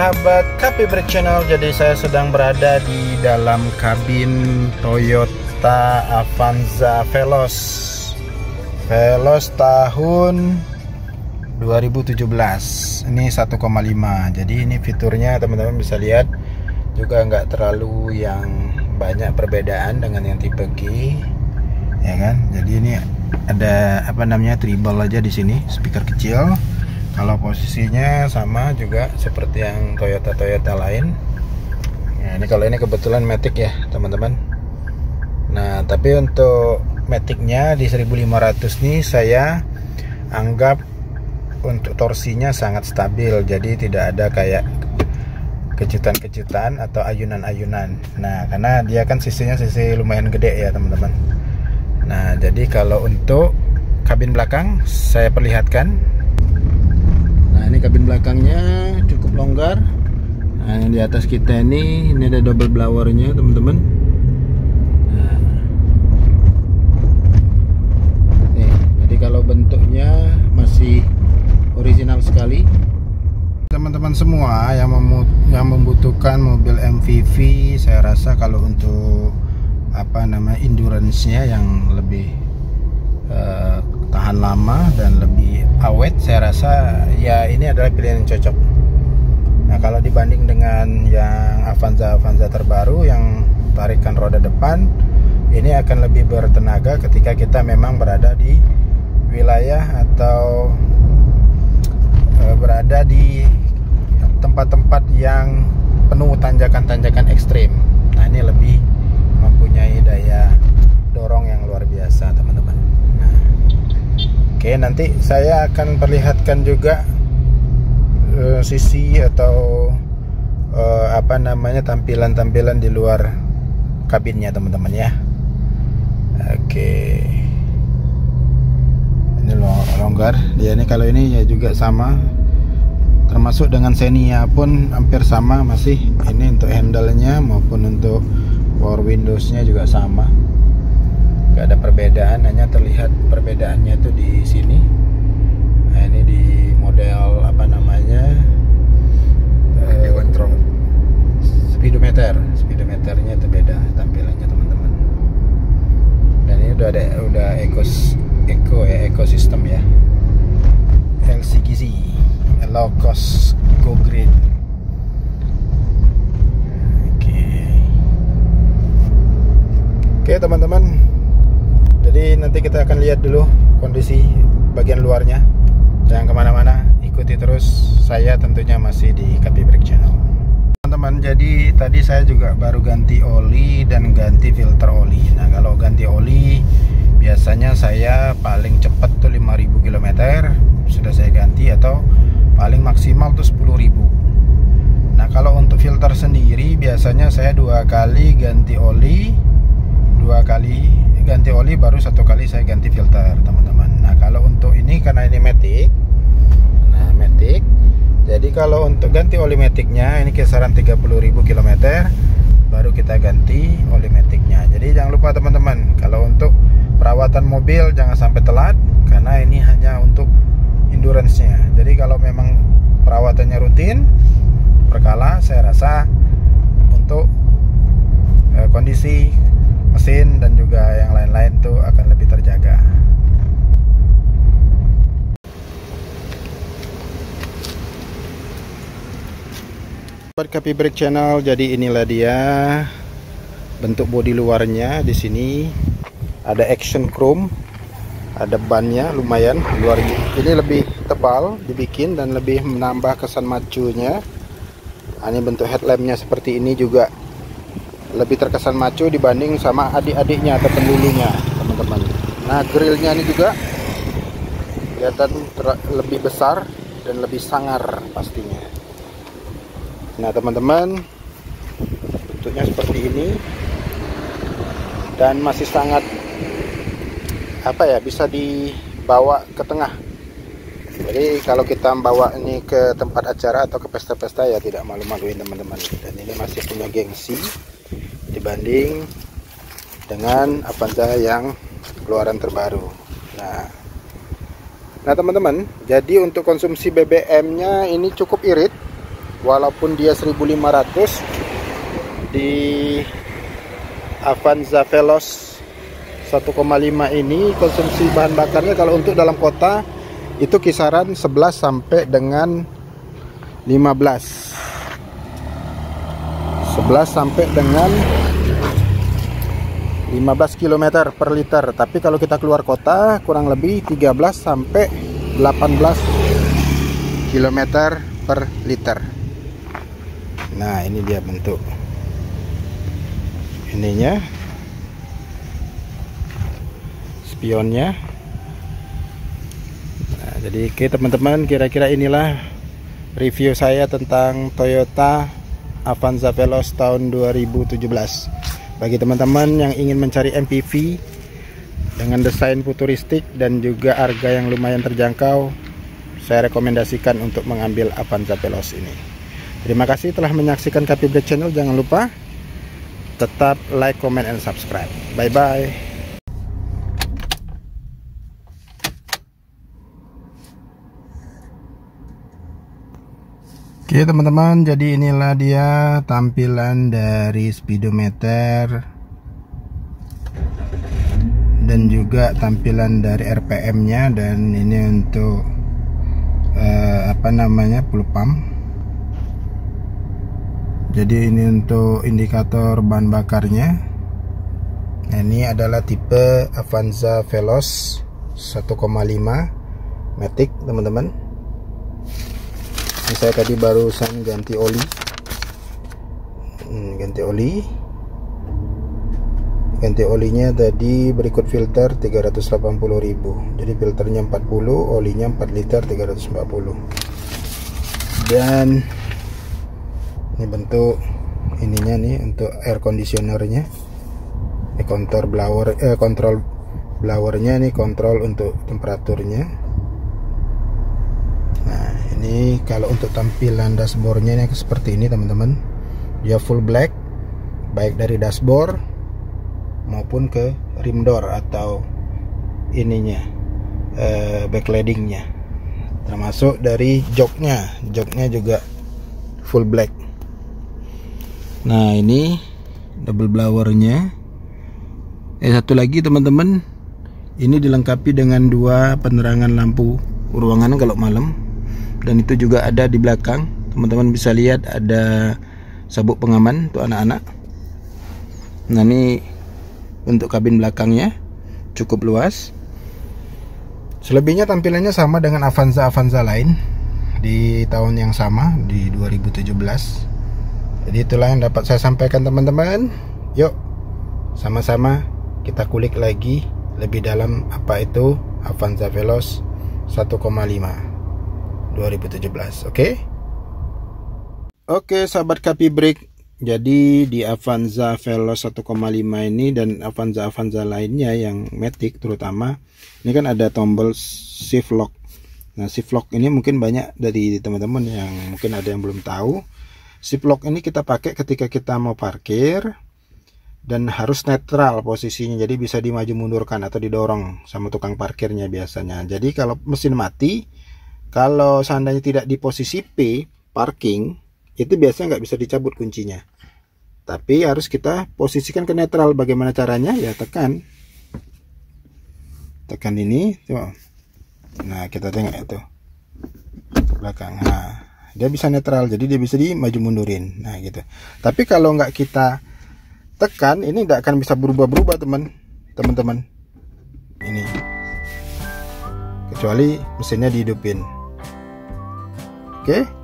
sahabat KP Break Channel. Jadi saya sedang berada di dalam kabin Toyota Avanza Veloz tahun 2017. Ini 1,5. Jadi ini fiturnya teman-teman bisa lihat juga nggak terlalu yang banyak perbedaan dengan yang tipe G, ya kan? Jadi ini ada treble aja di sini, speaker kecil. Kalau posisinya sama juga seperti yang Toyota lain. Nah, kalau ini kebetulan Matic ya teman-teman. Nah, tapi untuk Maticnya di 1500 nih saya anggap untuk torsinya sangat stabil. Jadi tidak ada kayak kejutan-kejutan atau ayunan-ayunan. Nah, karena dia kan sisinya sisi lumayan gede ya teman-teman. Nah, jadi kalau untuk kabin belakang saya perlihatkan. Nah, ini kabin belakangnya cukup longgar. Nah, yang di atas kita ini ada double blowernya teman-teman. Nah, nih, jadi kalau bentuknya masih original sekali. Teman-teman semua yang membutuhkan mobil MPV, saya rasa kalau untuk endurance-nya yang lebih tahan lama dan lebih awet, saya rasa ya ini adalah pilihan yang cocok. Nah, kalau dibanding dengan yang Avanza terbaru yang tarikan roda depan, ini akan lebih bertenaga ketika kita memang berada di wilayah atau berada di tempat-tempat yang penuh tanjakan-tanjakan ekstrim. Nah, ini lebih mempunyai daya dorong yang luar biasa teman-teman. Nah, oke, nanti saya akan perlihatkan juga sisi atau tampilan-tampilan di luar kabinnya teman-teman ya. Oke, ini longgar dia ini. Kalau ini ya juga sama, termasuk dengan Xenia pun hampir sama masih. Ini untuk handle-nya maupun untuk power windows-nya juga sama. Gak ada perbedaan, hanya terlihat perbedaannya itu di sini. Nah, ini di model control speedometernya itu beda tampilannya teman-teman. Dan ini udah ekosistem ya, LCGC, low cost go green. Oke teman-teman, jadi nanti kita akan lihat dulu kondisi bagian luarnya. Jangan kemana-mana, ikuti terus saya tentunya masih di KP Break Channel. Teman-teman, jadi tadi saya juga baru ganti oli dan ganti filter oli. Nah, kalau ganti oli biasanya saya paling cepat tuh 5000 km sudah saya ganti, atau paling maksimal tuh 10.000. Nah, kalau untuk filter sendiri biasanya saya 2 kali ganti oli, baru 1 kali saya ganti filter teman-teman. Nah, kalau untuk ini karena ini Matic, jadi kalau untuk ganti oli Maticnya ini kisaran 30.000 km baru kita ganti oli Maticnya. Jadi jangan lupa teman-teman, kalau untuk perawatan mobil jangan sampai telat, karena ini hanya untuk endurance-nya. Jadi kalau memang perawatannya rutin berkala, saya rasa untuk kondisi mesin dan juga yang lain-lain tuh akan lebih terjaga. KP Break Channel, jadi inilah dia bentuk bodi luarnya. Di sini ada action chrome, ada bannya lumayan luar, ini lebih tebal dibikin dan lebih menambah kesan macunya. Nah, ini bentuk headlampnya seperti ini juga lebih terkesan maco dibanding sama adik-adiknya atau pendulunya teman-teman. Nah, grillnya ini juga kelihatan lebih besar dan lebih sangar pastinya. Nah teman-teman, bentuknya seperti ini dan masih sangat bisa dibawa ke tengah. Jadi kalau kita bawa ini ke tempat acara atau ke pesta-pesta ya tidak malu-maluin teman-teman. Dan ini masih punya gengsi dibanding dengan Avanza yang keluaran terbaru. Nah teman-teman, jadi untuk konsumsi BBM-nya ini cukup irit. walaupun dia 1500. Di Avanza Veloz 1,5 ini konsumsi bahan bakarnya kalau untuk dalam kota itu kisaran 11 sampai dengan 15. 11 sampai dengan 15 km per liter. Tapi kalau kita keluar kota kurang lebih 13 sampai 18 km per liter. Nah, ini dia bentuk ininya, spionnya. Nah, jadi oke teman-teman, kira-kira inilah review saya tentang Toyota Avanza Veloz tahun 2017. Bagi teman-teman yang ingin mencari MPV dengan desain futuristik dan juga harga yang lumayan terjangkau, saya rekomendasikan untuk mengambil Avanza Veloz ini. Terima kasih telah menyaksikan Kapi Break Channel. Jangan lupa tetap like, comment, and subscribe. Bye bye. Oke teman-teman, jadi inilah dia tampilan dari speedometer dan juga tampilan dari RPM nya, dan ini untuk full pump. Jadi ini untuk indikator bahan bakarnya. Nah, ini adalah tipe Avanza Veloz 1,5 Matic teman-teman. Ini saya tadi barusan ganti oli. Ganti olinya tadi berikut filter 380.000. Jadi filternya 40, olinya 4 liter 340. Dan ini bentuk ininya nih untuk air conditionernya. Ini kontrol blowernya, nih kontrol untuk temperaturnya. Nah, ini kalau untuk tampilan dashboardnya ini seperti ini teman-teman. Dia full black, baik dari dashboard maupun ke rim door atau ininya backlightingnya, termasuk dari joknya juga full black. Nah, ini double blowernya. Satu lagi teman-teman, ini dilengkapi dengan 2 penerangan lampu ruangan kalau malam, dan itu juga ada di belakang. Teman-teman bisa lihat ada sabuk pengaman untuk anak-anak. Nah, ini untuk kabin belakangnya cukup luas. Selebihnya tampilannya sama dengan Avanza lain di tahun yang sama, di 2017. Jadi itulah yang dapat saya sampaikan teman-teman. Yuk sama-sama kita kulik lagi lebih dalam apa itu Avanza Veloz 1,5 2017. Oke sahabat Kapi Break. Jadi di Avanza Veloz 1,5 ini dan Avanza lainnya yang Matic terutama, ini kan ada tombol shift lock. Nah, shift lock ini mungkin banyak dari teman-teman yang mungkin ada yang belum tahu. Shift lock ini kita pakai ketika kita mau parkir dan harus netral posisinya, jadi bisa dimaju mundurkan atau didorong sama tukang parkirnya biasanya. Jadi kalau mesin mati, kalau seandainya tidak di posisi P parking, itu biasanya nggak bisa dicabut kuncinya, tapi harus kita posisikan ke netral. Bagaimana caranya? Ya tekan ini tuh. Nah, kita tengok itu belakang. Nah, dia bisa netral, jadi dia bisa dimaju mundurin. Nah gitu. Tapi kalau nggak kita tekan, ini nggak akan bisa berubah-berubah teman-teman. Ini kecuali mesinnya dihidupin. Oke.